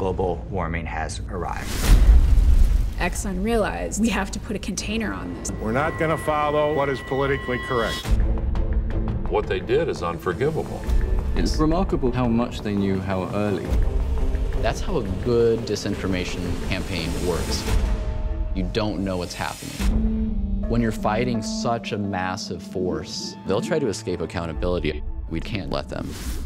global warming has arrived. Exxon realized we have to put a container on this. We're not going to follow what is politically correct. What they did is unforgivable. It's remarkable how much they knew how early. That's how a good disinformation campaign works. You don't know what's happening. When you're fighting such a massive force, they'll try to escape accountability. We can't let them.